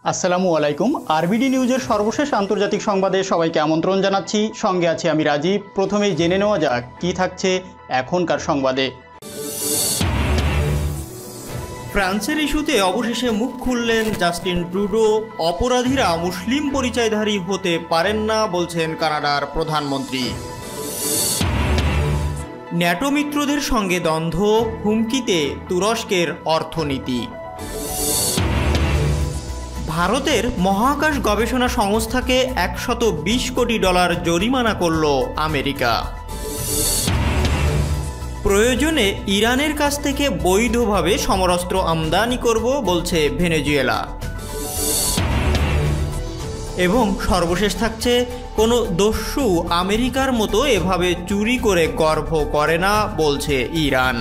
আসসালামু আলাইকুম। আরবিডি নিউজের সর্বশেষ আন্তর্জাতিক সংবাদে সবাইকে আমন্ত্রণ জানাচ্ছি। সঙ্গে আছি আমি রাজীব। প্রথমেই জেনে নেওয়া যাক কী থাকছে এখনকার সংবাদে। ফ্রান্সের ইস্যুতে অবশেষে মুখ খুললেন জাস্টিন ট্রুডো। অপরাধীরা মুসলিম পরিচয়ধারী হতে পারেন না বলছেন কানাডার প্রধানমন্ত্রী। ন্যাটো মিত্রদের সঙ্গে দ্বন্দ্ব, হুমকিতে তুরস্কের অর্থনীতি। ভারতের মহাকাশ গবেষণা সংস্থাকে $120 কোটি জরিমানা করল আমেরিকা। প্রয়োজনে ইরানের কাছ থেকে বৈধভাবে সমরাস্ত্র আমদানি করব বলছে ভেনেজুয়েলা। এবং সর্বশেষ থাকছে, কোনো দস্যু আমেরিকার মতো এভাবে চুরি করে গর্ভ করে না বলছে ইরান।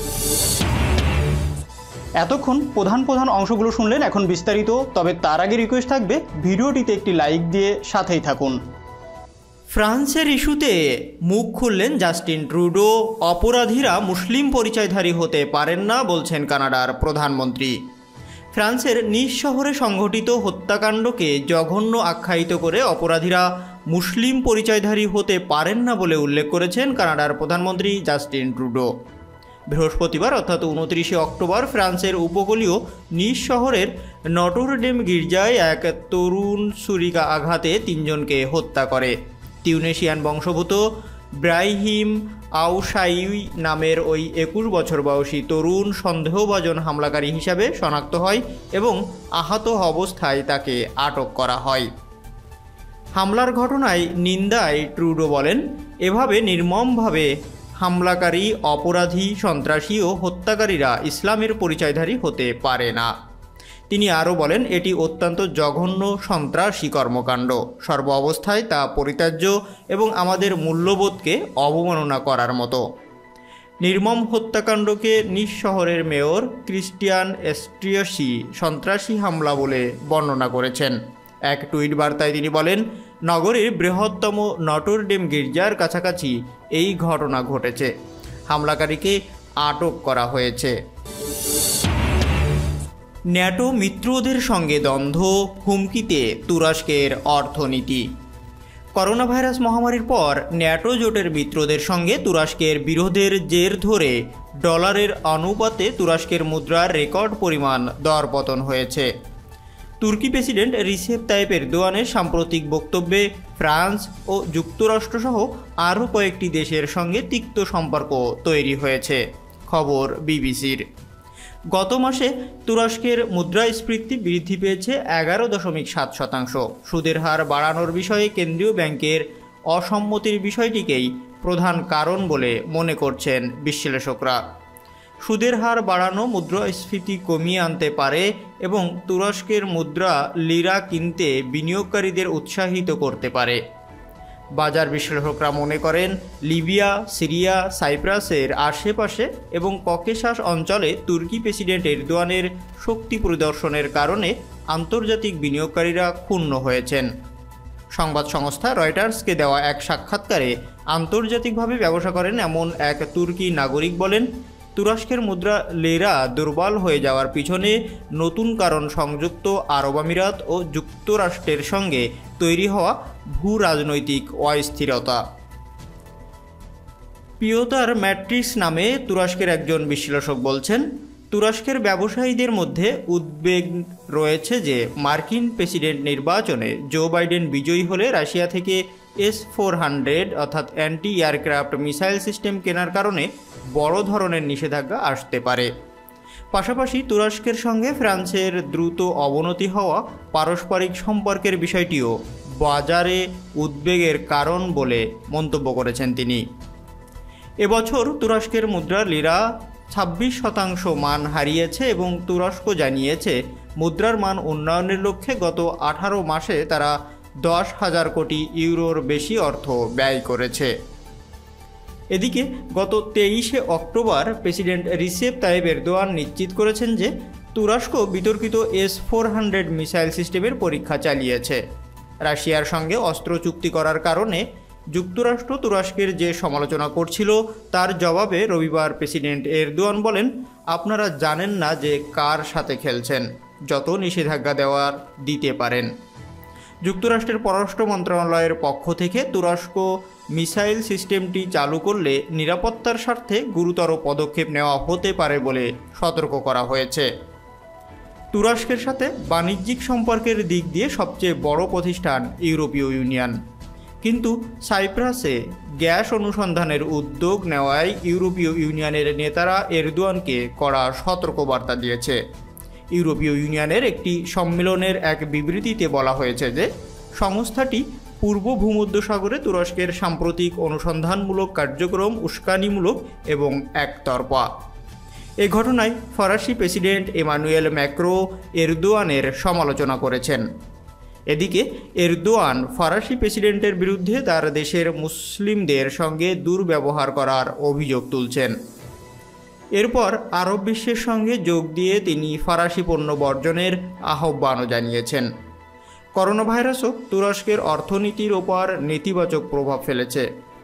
এতক্ষণ প্রধান অংশগুলো শুনলেন, এখন বিস্তারিত। তবে তার আগে রিকোয়েস্ট থাকবে ভিডিওটিতে একটি লাইক দিয়ে সাথেই থাকুন। ফ্রান্সের ইস্যুতে মুখ খুললেন জাস্টিন ট্রুডো। অপরাধীরা মুসলিম পরিচয়ধারী হতে পারেন না বলছেন কানাডার প্রধানমন্ত্রী। ফ্রান্সের নিজ শহরে সংঘটিত হত্যাকাণ্ডকে জঘন্য আখ্যায়িত করে অপরাধীরা মুসলিম পরিচয়ধারী হতে পারেন না বলে উল্লেখ করেছেন কানাডার প্রধানমন্ত্রী জাস্টিন ট্রুডো। বৃহস্পতিবার অর্থাৎ 29 অক্টোবর ফ্রান্সের উপকূলীয় নিজ শহরের নটর ডেম গির্জায় এক তরুণ ছুরিকা আঘাতে 3 জনকে হত্যা করে। তিউনেশিয়ান বংশোদ্ভূত ব্রাহিম আউশাই নামের ওই 21 বছর বয়সী তরুণ সন্দেহভাজন হামলাকারী হিসাবে শনাক্ত হয় এবং আহত অবস্থায় তাকে আটক করা হয়। হামলার ঘটনায় নিন্দায় ট্রুডো বলেন, এভাবে নির্মমভাবে হামলাকারী, অপরাধী, সন্ত্রাসী ও হত্যাকারীরা ইসলামের পরিচয়ধারী হতে পারে না। তিনি আরও বলেন, এটি অত্যন্ত জঘন্য সন্ত্রাসী কর্মকাণ্ড। সর্ব অবস্থায় তা পরিত্যাজ্য এবং আমাদের মূল্যবোধকে অবমাননা করার মতো। নির্মম হত্যাকাণ্ডকে নিজ শহরের মেয়র ক্রিস্টিয়ান এস্ট্রিয়াসি সন্ত্রাসী হামলা বলে বর্ণনা করেছেন। এক টুইট বার্তায় তিনি বলেন, নগরীর বৃহত্তম নটর ডেম গির্জার কাছাকাছি এই ঘটনা ঘটেছে। হামলাকারীকে আটক করা হয়েছে। ন্যাটো মিত্রদের সঙ্গে দ্বন্দ্ব, হুমকিতে তুরস্কের অর্থনীতি। করোনা ভাইরাস মহামারীর পর ন্যাটো জোটের মিত্রদের সঙ্গে তুরস্কের বিরোধের জের ধরে ডলারের অনুপাতে তুরস্কের মুদ্রার রেকর্ড পরিমাণ দরপতন হয়েছে। তুর্কি প্রেসিডেন্ট রিসেপ তাইপ এরদোয়ানের সাম্প্রতিক বক্তব্যে ফ্রান্স ও যুক্তরাষ্ট্রসহ আরও কয়েকটি দেশের সঙ্গে তিক্ত সম্পর্ক তৈরি হয়েছে। খবর বিবিসির। গত মাসে তুরস্কের মুদ্রাস্ফীতি বৃদ্ধি পেয়েছে 11.7%। সুদের হার বাড়ানোর বিষয়ে কেন্দ্রীয় ব্যাংকের অসম্মতির বিষয়টিকেই প্রধান কারণ বলে মনে করছেন বিশ্লেষকরা। সুদের হার বাড়ানো মুদ্রাস্ফীতি কমিয়ে আনতে পারে এবং তুরস্কের মুদ্রা লিরা কিনতে বিনিয়োগকারীদের উৎসাহিত করতে পারে। বাজার বিশ্লেষকরা মনে করেন, লিবিয়া, সিরিয়া, সাইপ্রাসের আশেপাশে এবং ককেশাস অঞ্চলে তুর্কি প্রেসিডেন্ট এরদোয়ানের শক্তি প্রদর্শনের কারণে আন্তর্জাতিক বিনিয়োগকারীরা ক্ষুণ্ণ হয়েছেন। সংবাদ সংস্থা রয়টার্সকে দেওয়া এক সাক্ষাৎকারে আন্তর্জাতিকভাবে ব্যবসা করেন এমন এক তুর্কি নাগরিক বলেন, তুরস্কের মুদ্রা লিরা দুর্বল হয়ে যাওয়ার পিছনে নতুন কারণ সংযুক্ত আরব আমিরাত ও যুক্তরাষ্ট্রের সঙ্গে তৈরি হওয়া ভূ রাজনৈতিক অস্থিরতা। পিওতার ম্যাট্রিক্স নামে তুরস্কের একজন বিশ্লেষক বলছেন, তুরস্কের ব্যবসায়ীদের মধ্যে উদ্বেগ রয়েছে যে মার্কিন প্রেসিডেন্ট নির্বাচনে জো বাইডেন বিজয়ী হলে রাশিয়া থেকে S-400 অর্থাৎ অ্যান্টি এয়ারক্রাফট মিসাইল সিস্টেম কেনার কারণে বড় ধরনের নিষেধাজ্ঞা আসতে পারে। পাশাপাশি তুরস্কের সঙ্গে ফ্রান্সের দ্রুত অবনতি হওয়া পারস্পরিক সম্পর্কের বিষয়টিও বাজারে উদ্বেগের কারণ বলে মন্তব্য করেছেন তিনি। এবছর তুরস্কের মুদ্রা লিরা 26% মান হারিয়েছে এবং তুরস্ক জানিয়েছে মুদ্রার মান উন্নয়নের লক্ষ্যে গত 18 মাসে তারা 10,000 কোটি ইউরোর বেশি অর্থ ব্যয় করেছে। এদিকে গত 23 October president Recep Tayyip Erdogan নিশ্চিত করেছেন যে তুরস্ক বিতর্কিত S-400 মিসাইল সিস্টেমের পরীক্ষা চালিয়েছে। রাশিয়ার সঙ্গে অস্ত্র চুক্তি করার কারণে যুক্তরাষ্ট্র তুরস্কের যে সমালোচনা করছিল তার জবাবে রবিবার প্রেসিডেন্ট এরদোয়ান বলেন, আপনারা জানেন না যে কার সাথে খেলছেন। যত নিষেধাজ্ঞা দিতে পারেন। যুক্তরাষ্ট্রের পররাষ্ট্র মন্ত্রণালয়ের পক্ষ থেকে তুরস্ক মিসাইল সিস্টেমটি চালু করলে নিরাপত্তার স্বার্থে গুরুতর পদক্ষেপ নেওয়া হতে পারে বলে সতর্ক করা হয়েছে। তুরস্কের সাথে বাণিজ্যিক সম্পর্কের দিক দিয়ে সবচেয়ে বড় প্রতিষ্ঠান ইউরোপীয় ইউনিয়ন, কিন্তু সাইপ্রাসে গ্যাস অনুসন্ধানের উদ্যোগ নেওয়ায় ইউরোপীয় ইউনিয়নের নেতারা এরদোয়ানকে কড়া সতর্কবার্তা দিয়েছে। ইউরোপীয় ইউনিয়নের একটি সম্মেলনের এক বিবৃতিতে বলা হয়েছে যে সংস্থাটি পূর্ব ভূমধ্যসাগরে তুরস্কের সাম্প্রতিক অনুসন্ধানমূলক কার্যক্রম উস্কানিমূলক এবং একতরফা। এ ঘটনায় ফরাসি প্রেসিডেন্ট এমানুয়েল ম্যাক্রো এরদোয়ানের সমালোচনা করেছেন। এদিকে এরদোয়ান ফরাসি প্রেসিডেন্টের বিরুদ্ধে তার দেশের মুসলিমদের সঙ্গে দুর্ব্যবহার করার অভিযোগ তুলছেন। এরপর আরব বিশ্বের সঙ্গে যোগ দিয়ে তিনি ফরাসি পণ্য বর্জনের আহ্বানও জানিয়েছেন। করোনা ভাইরাসও তুরস্কের অর্থনীতির ওপর নেতিবাচক প্রভাব ফেলেছে।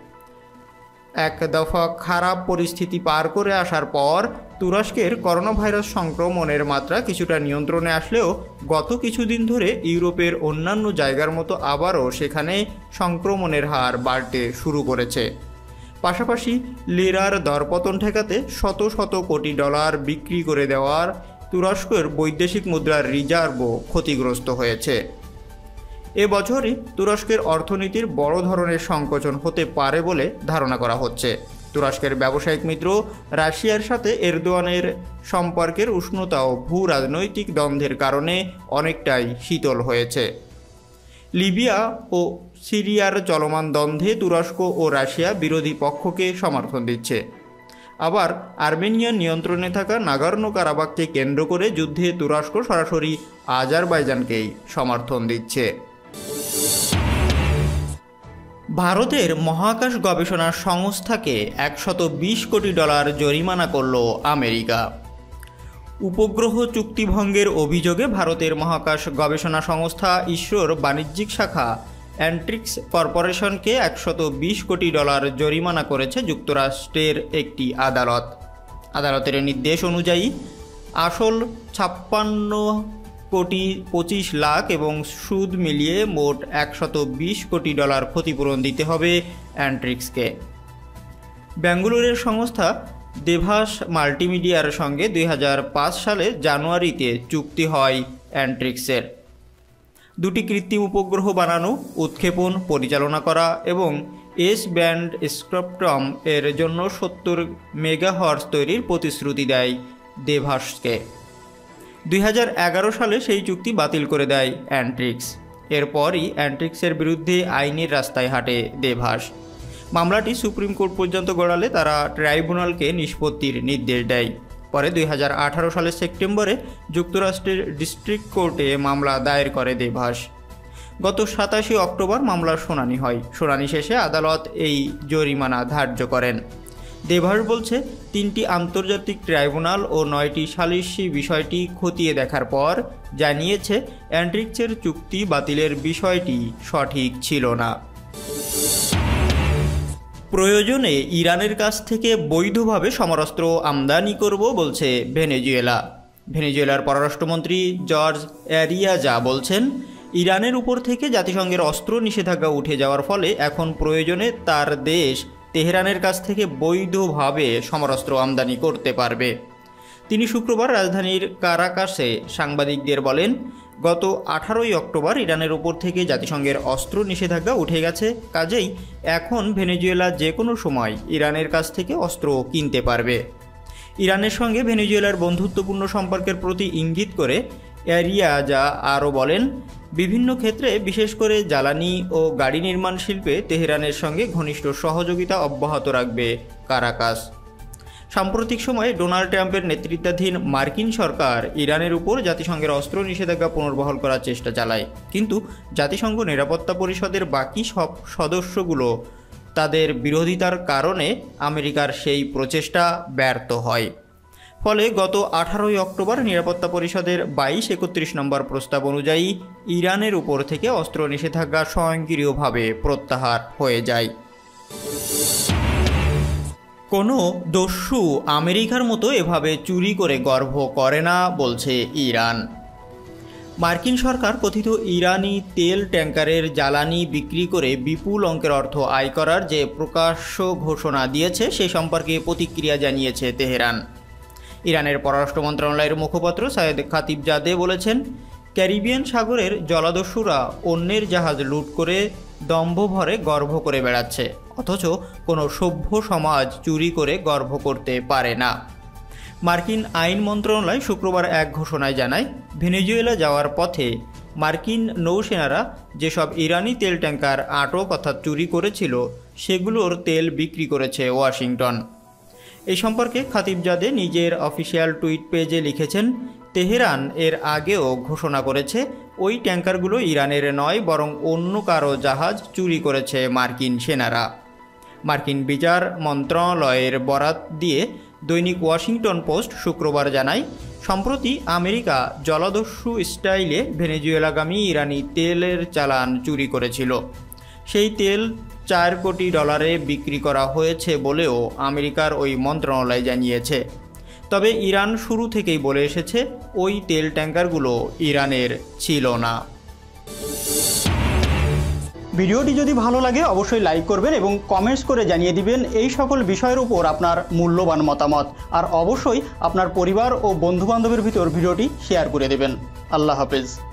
এক দফা খারাপ পরিস্থিতি পার করে আসার পর তুরস্কের করোনা ভাইরাস সংক্রমণের মাত্রা কিছুটা নিয়ন্ত্রণে আসলেও গত কিছুদিন ধরে ইউরোপের অন্যান্য জায়গার মতো আবারও সেখানে সংক্রমণের হার বাড়তে শুরু করেছে। পাশাপাশি লিরার দরপতন ঠেকাতে শত শত কোটি ডলার বিক্রি করে দেওয়ার তুরস্কের বৈদেশিক মুদ্রার রিজার্ভও ক্ষতিগ্রস্ত হয়েছে। এবছরই তুরস্কের অর্থনীতির বড় ধরনের সংকোচন হতে পারে বলে ধারণা করা হচ্ছে। তুরস্কের ব্যবসায়িক মিত্র রাশিয়ার সাথে এরদোয়ানের সম্পর্কের উষ্ণতা ও ভূ রাজনৈতিক দ্বন্দ্বের কারণে অনেকটাই শীতল হয়েছে। লিবিয়া ও সিরিয়ার চলমান দ্বন্দ্বে তুরস্ক ও রাশিয়া বিরোধী পক্ষকে সমর্থন দিচ্ছে। আবার আর্মেনিয়ার নিয়ন্ত্রণে থাকা নাগর্নো কারাবাখকে কেন্দ্র করে যুদ্ধে তুরস্ক সরাসরি আজারবাইজানকেই সমর্থন দিচ্ছে। ভারতের মহাকাশ গবেষণা সংস্থাকে 120 কোটি ডলার জরিমানা করল আমেরিকা। উপগ্রহ চুক্তিভঙ্গের অভিযোগে ভারতের মহাকাশ গবেষণা সংস্থা ইসরোর বাণিজ্যিক শাখা অ্যান্ট্রিক্স কর্পোরেশনকে 120 কোটি ডলার জরিমানা করেছে যুক্তরাষ্ট্রের একটি আদালত। আদালতের নির্দেশ অনুযায়ী আসল 56,25,00,000 এবং সুদ মিলিয়ে মোট 120 কোটি ডলার ক্ষতিপূরণ দিতে হবে অ্যান্ট্রিক্সকে। বেঙ্গালুরুর সংস্থা দেভাস মাল্টিমিডিয়ার সঙ্গে 2005 সালে জানুয়ারিতে চুক্তি হয় অ্যান্ট্রিক্সের। দুটি কৃত্রিম উপগ্রহ বানানো, উৎক্ষেপণ, পরিচালনা করা এবং এস ব্যান্ড স্পেকট্রাম এর জন্য 70 মেগাহার্টজ তৈরির প্রতিশ্রুতি দেয় দেভাসকে। 2011 সালে সেই চুক্তি বাতিল করে দেয় অ্যান্ট্রিক্স। এরপরই অ্যান্ট্রিক্সের বিরুদ্ধে আইনের রাস্তায় হাঁটে দেভাস। মামলাটি সুপ্রিম কোর্ট পর্যন্ত গড়ালে তারা ট্রাইব্যুনালকে নিষ্পত্তির নির্দেশ দেয়। পরে 2018 সালের সেপ্টেম্বরে যুক্তরাষ্ট্রের ডিস্ট্রিক্ট কোর্টে মামলা দায়ের করে দেভাস। গত 27 অক্টোবর মামলার শুনানি হয়। শুনানি শেষে আদালত এই জরিমানা ধার্য করেন। দেভাস বলছে, 3টি আন্তর্জাতিক ট্রাইব্যুনাল ও 9টি সালিসি বিষয়টি খতিয়ে দেখার পর জানিয়েছে অ্যান্ট্রিক্সের চুক্তি বাতিলের বিষয়টি সঠিক ছিল না। প্রয়োজনে ইরানের কাছ থেকে বৈধভাবে সমরাস্ত্র আমদানি করব বলছে ভেনেজুয়েলা। ভেনেজুয়েলার পররাষ্ট্রমন্ত্রী জর্জ অ্যারিয়াজা বলছেন, ইরানের উপর থেকে জাতিসংঘের অস্ত্র নিষেধাজ্ঞা উঠে যাওয়ার ফলে এখন প্রয়োজনে তার দেশ তেহরানের কাছ থেকে বৈধভাবে সমরাস্ত্র আমদানি করতে পারবে। তিনি শুক্রবার রাজধানীর কারাকাসে সাংবাদিকদের বলেন, গত 18 অক্টোবর ইরানের উপর থেকে জাতিসংঘের অস্ত্র নিষেধাজ্ঞা উঠে গেছে, কাজেই এখন ভেনেজুয়েলা যে কোনো সময় ইরানের কাছ থেকে অস্ত্র কিনতে পারবে। ইরানের সঙ্গে ভেনেজুয়েলার বন্ধুত্বপূর্ণ সম্পর্কের প্রতি ইঙ্গিত করে অ্যারিয়াজা আরও বলেন, বিভিন্ন ক্ষেত্রে বিশেষ করে জ্বালানি ও গাড়ি নির্মাণ শিল্পে তেহরানের সঙ্গে ঘনিষ্ঠ সহযোগিতা অব্যাহত রাখবে কারাকাস। সাম্প্রতিক সময়ে ডোনাল্ড ট্রাম্পের নেতৃত্বাধীন মার্কিন সরকার ইরানের উপর জাতিসংঘের অস্ত্র নিষেধাজ্ঞা পুনর্বহাল করার চেষ্টা চালায়, কিন্তু জাতিসংঘ নিরাপত্তা পরিষদের বাকি সব সদস্যগুলো তাদের বিরোধিতার কারণে আমেরিকার সেই প্রচেষ্টা ব্যর্থ হয়। ফলে গত 18 অক্টোবর নিরাপত্তা পরিষদের 22-31 নম্বর প্রস্তাব অনুযায়ী ইরানের উপর থেকে অস্ত্র নিষেধাজ্ঞা স্বয়ংক্রিয়ভাবে প্রত্যাহার হয়ে যায়। কোনো দস্যু আমেরিকার মতো এভাবে চুরি করে গর্ভ করে না বলছে ইরান। মার্কিন সরকার কথিত ইরানি তেল ট্যাঙ্কারের জ্বালানি বিক্রি করে বিপুল অঙ্কের অর্থ আয় করার যে প্রকাশ্য ঘোষণা দিয়েছে সে সম্পর্কে প্রতিক্রিয়া জানিয়েছে তেহরান। ইরানের পররাষ্ট্র মন্ত্রণালয়ের মুখপাত্র সায়েদ খাতিবজাদে বলেছেন, ক্যারিবিয়ান সাগরের জলদস্যুরা অন্যের জাহাজ লুট করে দম্ভ ভরে গর্ভ করে বেড়াচ্ছে, অথচ কোনো সভ্য সমাজ চুরি করে গর্ভ করতে পারে না। মার্কিন আইন মন্ত্রণালয় শুক্রবার এক ঘোষণায় জানায়, ভেনেজুয়েলা যাওয়ার পথে মার্কিন নৌসেনারা যেসব ইরানি তেল ট্যাঙ্কার আটক অর্থাৎ চুরি করেছিল সেগুলোর তেল বিক্রি করেছে ওয়াশিংটন। এই সম্পর্কে খাতিবজাদে নিজের অফিসিয়াল টুইট পেজে লিখেছেন, তেহরান এর আগেও ঘোষণা করেছে ওই ট্যাঙ্কারগুলো ইরানের নয় বরং অন্য কারো জাহাজ চুরি করেছে মার্কিন সেনারা। মার্কিন বিচার মন্ত্রণালয়ের বরাত দিয়ে দৈনিক ওয়াশিংটন পোস্ট শুক্রবার জানায়, সম্প্রতি আমেরিকা জলদস্যু স্টাইলে ভেনেজুয়েলাগামী ইরানি তেলের চালান চুরি করেছিল। সেই তেল $4 কোটি বিক্রি করা হয়েছে বলেও আমেরিকার ওই মন্ত্রণালয় জানিয়েছে। তবে ইরান শুরু থেকেই বলে এসেছে ওই তেল ট্যাঙ্কারগুলো ইরানের ছিল না। ভিডিওটি যদি ভালো লাগে অবশ্যই লাইক করবেন এবং কমেন্টস করে জানিয়ে দিবেন এই সকল বিষয়ের উপর আপনার মূল্যবান মতামত। আর অবশ্যই আপনার পরিবার ও বন্ধুবান্ধবের ভিতর ভিডিওটি শেয়ার করে দেবেন। আল্লাহ হাফেজ।